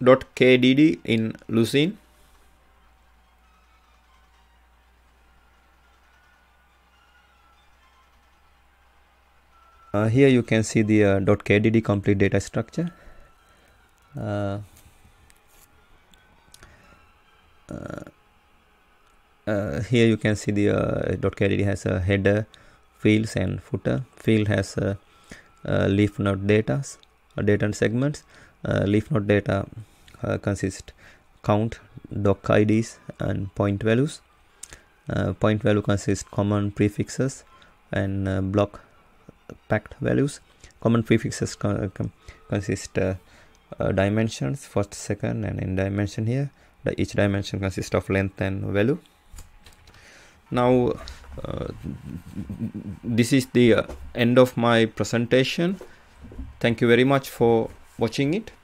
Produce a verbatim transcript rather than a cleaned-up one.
.kdd in Lucene. Uh, here you can see the uh, .kdd complete data structure. Uh, uh, uh, here you can see the uh, .kdd has a header, fields and footer. Field has a, a leaf node data, uh, data and segments. Uh, leaf node data uh, consist count, doc I Ds and point values. Uh, point value consists common prefixes and uh, block packed values. Common prefixes con consist uh, uh, dimensions, first, second, and in dimension here. The, each dimension consists of length and value. Now, uh, this is the uh, end of my presentation. Thank you very much for watching it.